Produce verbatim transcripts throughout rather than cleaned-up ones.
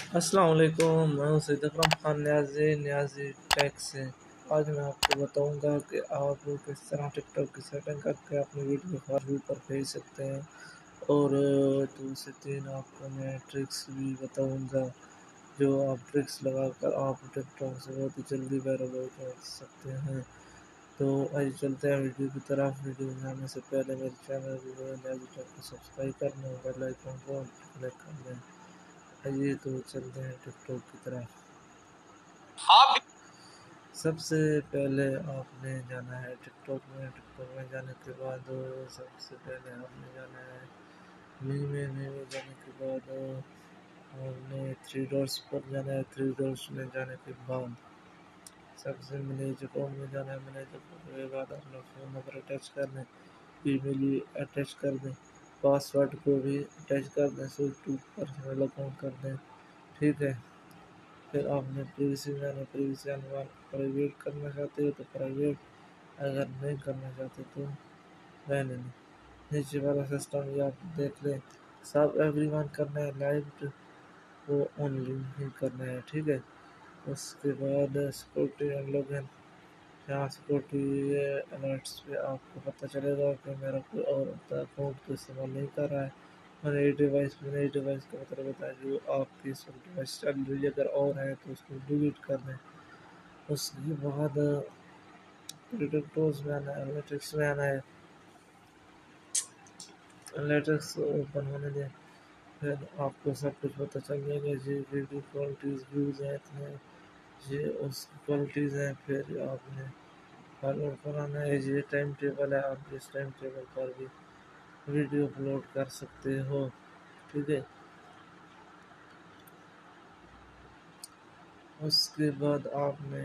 السلام علیکم، میں ہوں سید اکرم خان نیازی نیازی ٹیک سے۔ آج میں آپ کو بتاؤں گا کہ آپ کس طرح ٹک ٹاک کی سیٹنگ کر کے اپنی ویڈیو فارورڈ پر بھیج سکتے ہیں، اور دو سے تین آپ کو میں ٹرکس بھی بتاؤں گا جو آپ ٹرکس لگا کر آپ ٹک ٹاک سے بہت ہی جلدی وائرل ہو جا سکتے ہیں۔ تو آج چلتے ہیں ویڈیو کی طرف۔ ویڈیو میں آنے سے پہلے میرے چینل نیازی ٹیک کو سبسکرائب کرنا ہوگا، بیل آئیکن کو کلک کر دیں۔ آئیے تو چلتے ہیں ٹک ٹاک کی طرف۔ سب سے پہلے آپ نے جانا ہے ٹک ٹاک میں۔ ٹک ٹاک میں جانے کے بعد سب سے پہلے آپ نے جانا ہے می میں می میں جانے کے بعد آپ نے تھری ڈاٹس پر جانا ہے۔ تھری ڈاٹس میں جانے کے بعد سب سے مینیج اکاؤنٹ میں جانا ہے۔ مینیج اکاؤنٹ کے بعد اپنا فون نمبر اٹیچ کر دیں، ای میل اٹیچ کر دیں، پاسورڈ کو بھی اٹیچ کر دیں، سو ٹو پرسنل اکاؤنٹ کر دیں، ٹھیک ہے۔ پھر آپ نے پریویسی میں جانا ہے۔ پریویسی آنے بعد پرائیویٹ کرنا چاہتے ہو تو پرائیویٹ، اگر نہیں کرنا چاہتے تو رہنے دیں۔ نیچے والا سسٹم یہ آپ دیکھ لیں، سب ایوری ون کرنا ہے، لائٹ کو اونلی ہی کرنا ہے، ٹھیک ہے۔ اس کے بعد سیکورٹی اینڈ لاگ ان، یہاں سیکورٹی الرٹس پہ آپ کو پتہ چلے گا کہ میرا کوئی اور اکاؤنٹ تو استعمال نہیں کر رہا ہے۔ میرے ڈیوائس میرے ڈیوائس کا مطلب ہوتا ہے جو آپ کی ڈیوائس چل رہی ہے، اگر اور ہے تو اس کو ڈیلیٹ کر دیں۔ اس کے بعد پروٹیکٹرز میں آنا ہے، انالیٹکس میں آنا ہے، انالیٹکس اوپن ہونے دیں۔ پھر آپ کو سب کچھ پتہ چل جائے گا، یہ ویڈیو کوالٹیز ویوز ہیں اتنے، یہ اس کی کوالٹیز ہیں۔ پھر آپ نے فارورڈ پر آنا ہے، یہ ٹائم ٹیبل ہے، آپ اس ٹائم ٹیبل پر بھی ویڈیو اپلوڈ کر سکتے ہو، ٹھیک ہے۔ اس کے بعد آپ نے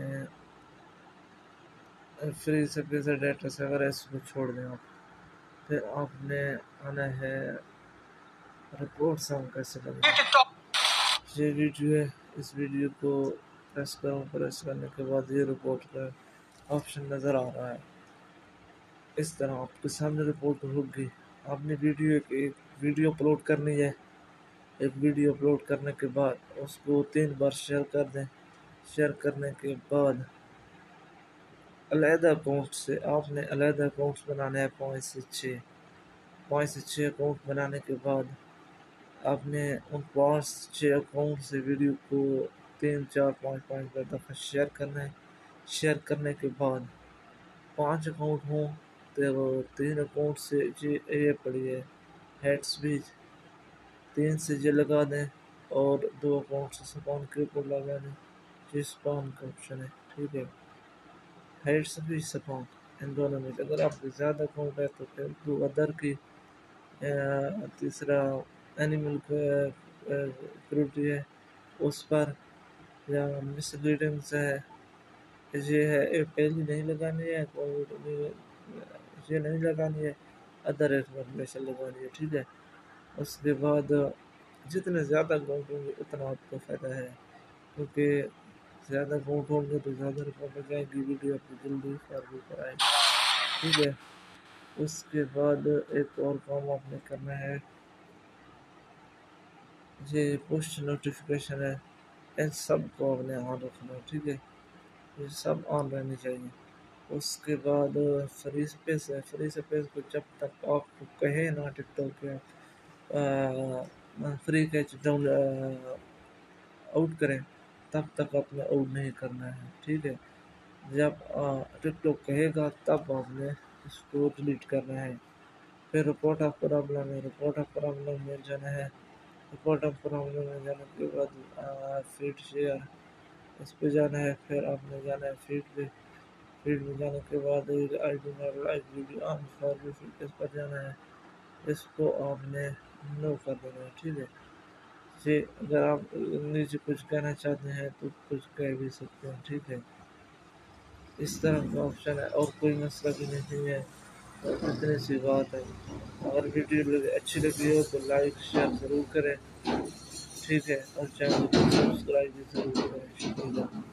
فری سے پیسے ڈیٹا سے اگر اس کو چھوڑ دیں آپ، پھر آپ نے آنا ہے رپورٹ سانگ کیسے لگے۔ یہ ویڈیو ہے، اس ویڈیو کو پریس کروں، پریس کرنے کے بعد یہ رپورٹ کا آپشن نظر آ رہا ہے۔ اس طرح آپ کے سامنے رپورٹ ہوگی۔ آپ نے ویڈیو ایک ایک ویڈیو اپلوڈ کرنی ہے۔ ایک ویڈیو اپلوڈ کرنے کے بعد اس کو تین بار شیئر کر دیں۔ شیئر کرنے کے بعد علیحدہ اکاؤنٹ سے آپ نے علیحدہ اکاؤنٹس بنانے ہیں، پانچ سے چھ پانچ سے چھ اکاؤنٹ بنانے کے بعد آپ نے ان پانچ چھ اکاؤنٹ سے ویڈیو کو تین چار پانچ پانچ دفعہ شیئر کرنا ہے۔ شیئر کرنے کے بعد پانچ اکاؤنٹ ہوں تو تین اکاؤنٹ سے یہ پڑی ہے ہیڈس بھی تین سے یہ لگا دیں، اور دو اکاؤنٹ سے سپان کے اوپر لگا دیں، یہ سپان کا آپشن ہے، ٹھیک ہے۔ ہیڈس بھی سپان ان دونوں میں، اگر آپ کے زیادہ اکاؤنٹ ہے تو پھر دو ادر کی، تیسرا اینیمل کروٹی ہے اس پر، یا مس لیڈنگس ہے، یہ ہے پہلی نہیں لگانی ہے، یہ نہیں لگانی ہے، ادر انفارمیشن لگانی ہے، ٹھیک ہے۔ اس کے بعد جتنے زیادہ اکاؤنٹ ہوں گے اتنا آپ کو فائدہ ہے، کیونکہ زیادہ اکاؤنٹ ہوں گے تو زیادہ رقم جائے گی، ویڈیو آپ کو جلدی فارورڈ پر آئے گی، ٹھیک ہے۔ اس کے بعد ایک اور کام آپ نے کرنا ہے، یہ پوسٹ نوٹیفیکیشن ہے، ان سب کو آپ نے آن رکھنا ہے، ٹھیک ہے، یہ سب آن رہنی چاہیے۔ اس کے بعد فری سپیس ہے، فری سپیس کو جب تک آپ کو کہے نا ٹک ٹاک کے فری کیچ ڈاؤن آؤٹ کریں تب تک آپ نے آؤٹ نہیں کرنا ہے، ٹھیک ہے۔ جب ٹک ٹاک کہے گا تب آپ نے اس کو ڈیلیٹ کرنا ہے۔ پھر رپورٹ آف پرابلم ہے، رپورٹ آف پرابلم میں جانا ہے۔ رپورٹ آف پرابلم میں جانے کے بعد فیڈ شیئر اس پہ جانا ہے۔ پھر آپ نے جانا ہے فیڈ پہ، فیڈ میں جانے کے بعد I do not like video on for feed اس پر جانا ہے، اس کو آپ نے نو کر دینا ہے، ٹھیک ہے۔ جی اگر آپ نیچے کچھ کہنا چاہتے ہیں تو کچھ کہہ بھی سکتے ہیں، ٹھیک ہے۔ اس طرح کا آپشن ہے، اور کوئی مسئلہ بھی نہیں ہے، اتنی سی بات ہے۔ اگر ویڈیو اچھی لگی ہو تو لائک شیئر ضرور کریں، ٹھیک ہے، اور چینل کو سبسکرائب بھی ضرور کریں، شکریہ۔